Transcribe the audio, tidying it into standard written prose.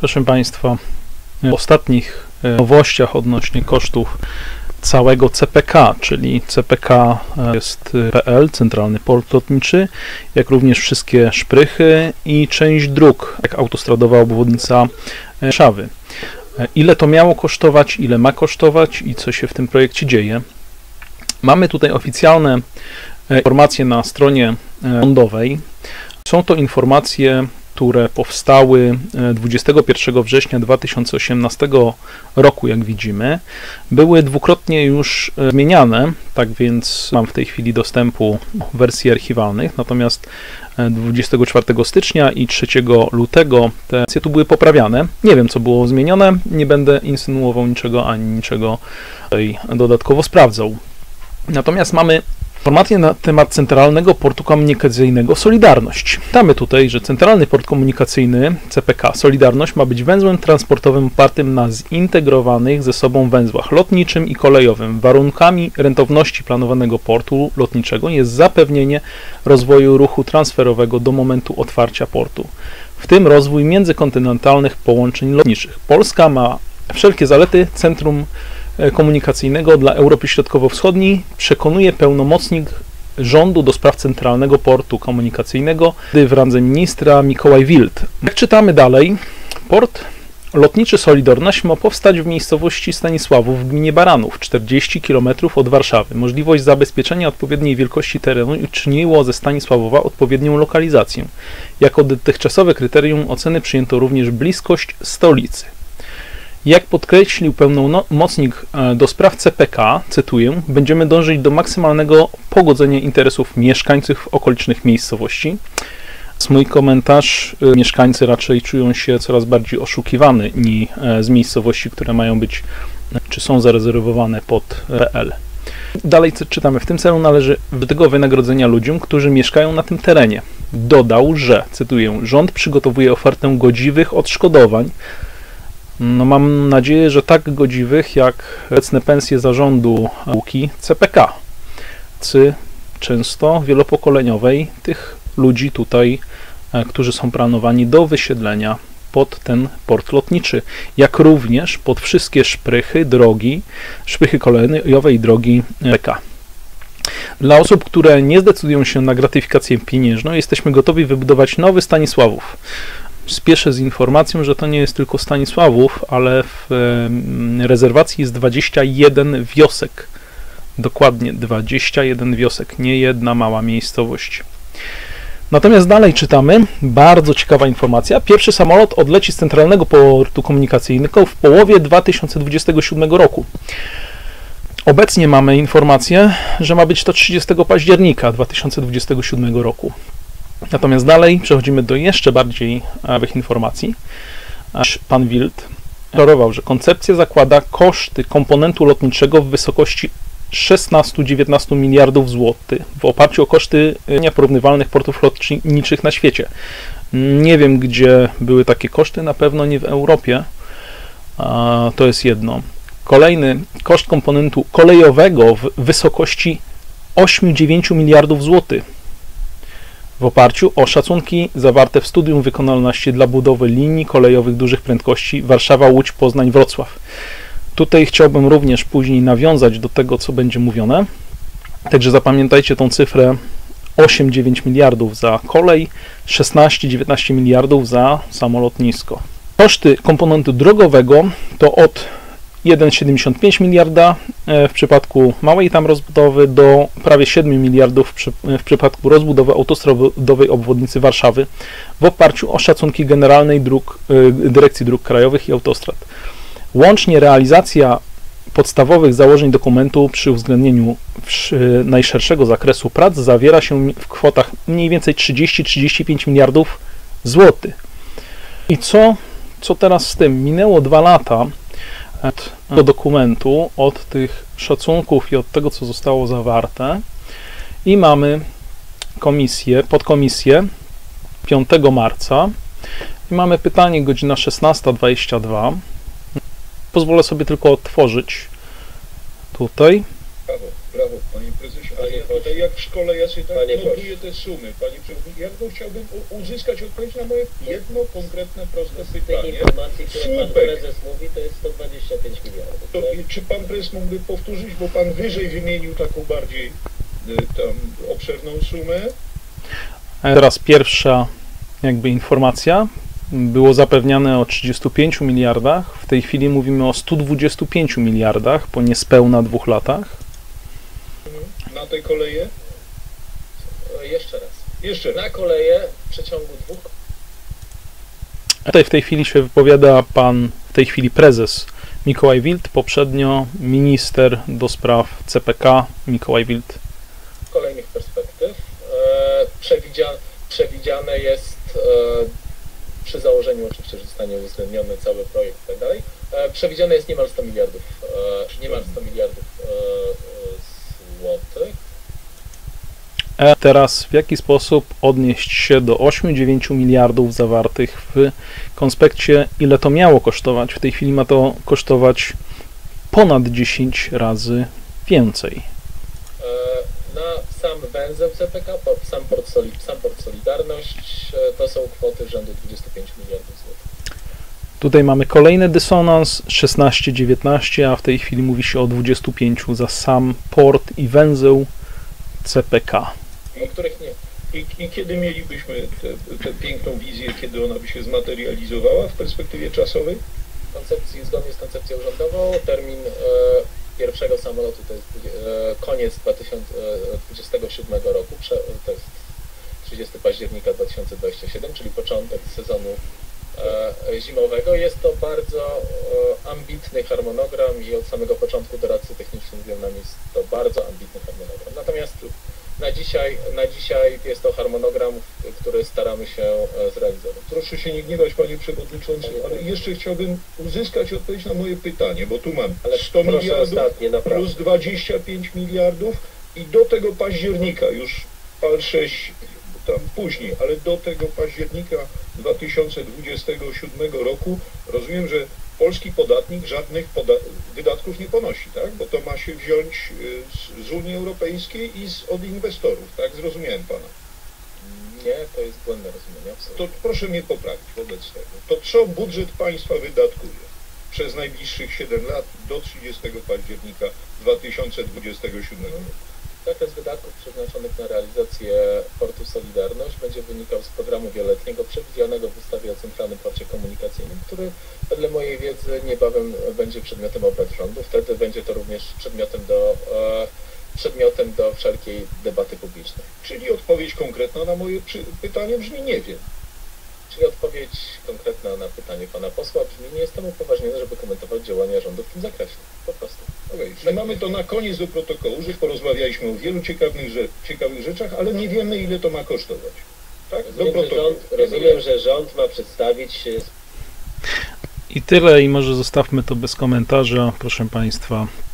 Proszę Państwa, w ostatnich nowościach odnośnie kosztów całego CPK, czyli CPK jest PL, Centralny Port Lotniczy, jak również wszystkie szprychy i część dróg, jak autostradowa obwodnica Warszawy. Ile to miało kosztować, ile ma kosztować i co się w tym projekcie dzieje? Mamy tutaj oficjalne informacje na stronie rządowej. Są to informacje, które powstały 21 września 2018 roku, jak widzimy. Były dwukrotnie już zmieniane, tak więc mam w tej chwili dostępu do wersji archiwalnych, natomiast 24 stycznia i 3 lutego te wersje tu były poprawiane. Nie wiem, co było zmienione, nie będę insynuował niczego, ani niczego tutaj dodatkowo sprawdzał. Natomiast mamy informacje na temat Centralnego Portu Komunikacyjnego Solidarność. Czytamy tutaj, że Centralny Port Komunikacyjny CPK Solidarność ma być węzłem transportowym opartym na zintegrowanych ze sobą węzłach lotniczym i kolejowym. Warunkami rentowności planowanego portu lotniczego jest zapewnienie rozwoju ruchu transferowego do momentu otwarcia portu, w tym rozwój międzykontynentalnych połączeń lotniczych. Polska ma wszelkie zalety centrum komunikacyjnego dla Europy Środkowo-Wschodniej, przekonuje pełnomocnik rządu do spraw Centralnego Portu Komunikacyjnego w randze ministra Mikołaj Wild. Jak czytamy dalej, port lotniczy Solidarność ma powstać w miejscowości Stanisławów w gminie Baranów, 40 km od Warszawy. Możliwość zabezpieczenia odpowiedniej wielkości terenu uczyniło ze Stanisławowa odpowiednią lokalizację. Jako dotychczasowe kryterium oceny przyjęto również bliskość stolicy. Jak podkreślił pełnomocnik do spraw CPK, cytuję, będziemy dążyć do maksymalnego pogodzenia interesów mieszkańców okolicznych miejscowości. Mój komentarz, mieszkańcy raczej czują się coraz bardziej oszukiwani z miejscowości, które mają być, czy są zarezerwowane pod PL. Dalej czytamy, w tym celu należy do tego wynagrodzenia ludziom, którzy mieszkają na tym terenie. Dodał, że, cytuję, rząd przygotowuje ofertę godziwych odszkodowań. No mam nadzieję, że tak godziwych jak obecne pensje zarządu spółki CPK, często wielopokoleniowej, tych ludzi tutaj, którzy są planowani do wysiedlenia pod ten port lotniczy, jak również pod wszystkie szprychy, drogi, szprychy kolejowe i drogi CPK. Dla osób, które nie zdecydują się na gratyfikację pieniężną, jesteśmy gotowi wybudować nowy Stanisławów. Spieszę z informacją, że to nie jest tylko Stanisławów, ale w rezerwacji jest 21 wiosek. Dokładnie 21 wiosek, nie jedna mała miejscowość. Natomiast dalej czytamy, bardzo ciekawa informacja. Pierwszy samolot odleci z Centralnego Portu Komunikacyjnego w połowie 2027 roku. Obecnie mamy informację, że ma być to 30 października 2027 roku. Natomiast dalej przechodzimy do jeszcze bardziej nowych informacji. Pan Wild deklarował, że koncepcja zakłada koszty komponentu lotniczego w wysokości 16-19 miliardów złotych w oparciu o koszty porównywalnych portów lotniczych na świecie. Nie wiem, gdzie były takie koszty, na pewno nie w Europie. To jest jedno. Kolejny koszt komponentu kolejowego w wysokości 8-9 miliardów złotych. W oparciu o szacunki zawarte w studium wykonalności dla budowy linii kolejowych dużych prędkości Warszawa, Łódź, Poznań, Wrocław. Tutaj chciałbym również później nawiązać do tego, co będzie mówione. Także zapamiętajcie tą cyfrę 8-9 miliardów za kolej, 16-19 miliardów za samo lotnisko. Koszty komponentu drogowego to od 1,75 miliarda w przypadku małej tam rozbudowy do prawie 7 miliardów w przypadku rozbudowy autostradowej obwodnicy Warszawy w oparciu o szacunki Generalnej Dyrekcji Dróg Krajowych i Autostrad. Łącznie realizacja podstawowych założeń dokumentu przy uwzględnieniu najszerszego zakresu prac zawiera się w kwotach mniej więcej 30-35 miliardów złotych. I co teraz z tym? Minęło 2 lata od tego dokumentu, od tych szacunków i od tego, co zostało zawarte i mamy podkomisję 5 marca i mamy pytanie, godzina 16:22. Pozwolę sobie tylko otworzyć tutaj. Brawo, panie prezesie, ale ja tutaj jak w szkole ja sobie tak notuję te sumy, panie przewodniczący. Ja tylko chciałbym uzyskać odpowiedź na moje jedno konkretne, proste pytanie. Informacji, które pan prezes mówi, to jest 125 miliardów. To, czy pan prezes mógłby powtórzyć, bo pan wyżej wymienił taką bardziej tam obszerną sumę? A teraz pierwsza jakby informacja. Było zapewniane o 35 miliardach, w tej chwili mówimy o 125 miliardach po niespełna 2 latach. Na te koleje? Jeszcze raz. Jeszcze raz. Na koleje w przeciągu 2. Tutaj w tej chwili się wypowiada pan, w tej chwili prezes Mikołaj Wild, poprzednio minister do spraw CPK Mikołaj Wild. Kolejnych perspektyw. Przewidziane jest, przy założeniu oczywiście, że zostanie uwzględniony cały projekt i tak dalej, przewidziane jest niemal 100 miliardów, złotych. Teraz w jaki sposób odnieść się do 8-9 miliardów zawartych w konspekcie, ile to miało kosztować? W tej chwili ma to kosztować ponad 10 razy więcej. Na sam węzeł CPK, sam port Solidarność, to są kwoty rzędu 25 miliardów złotych. Tutaj mamy kolejny dysonans, 16-19, a w tej chwili mówi się o 25 za sam port i węzeł CPK. O których nie. I kiedy mielibyśmy tę piękną wizję, kiedy ona by się zmaterializowała w perspektywie czasowej? Zgodnie z koncepcją rządową termin pierwszego samolotu to jest koniec 2027 roku, to jest 30 października 2027, czyli początek sezonu zimowego. Jest to bardzo ambitny harmonogram i od samego początku doradcy techniczni mówią nam, jest to bardzo ambitny harmonogram. Natomiast na dzisiaj jest to harmonogram, który staramy się zrealizować. Proszę się nie gniewać, panie przewodniczący, ale jeszcze chciałbym uzyskać odpowiedź na moje pytanie, bo tu mam 100 miliardów plus 25 miliardów i do tego października, już PAL 6 tam później, ale do tego października 2027 roku rozumiem, że polski podatnik żadnych wydatków nie ponosi, tak? Bo to ma się wziąć z Unii Europejskiej i od inwestorów, tak? Zrozumiałem pana. Nie, to jest błędne rozumienie. To proszę mnie poprawić wobec tego. To co budżet państwa wydatkuje przez najbliższych 7 lat do 30 października 2027 roku? Zakres wydatków przeznaczonych na realizację portu Solidarność będzie wynikał z programu wieloletniego przewidzianego w ustawie o Centralnym Porcie Komunikacyjnym, który wedle mojej wiedzy niebawem będzie przedmiotem obrad rządu. Wtedy będzie to również przedmiotem do wszelkiej debaty publicznej. Czyli odpowiedź konkretna na moje pytanie brzmi nie wiem. Czyli odpowiedź konkretna na pytanie pana posła brzmi: nie jestem upoważniony, żeby komentować działania rządu w tym zakresie. Po prostu. Okay, czyli mamy to na koniec do protokołu, że porozmawialiśmy o wielu ciekawych rzeczach, ale nie wiemy, ile to ma kosztować. Tak? Rozumiem, że rząd ma przedstawić... I tyle, i może zostawmy to bez komentarza, proszę państwa.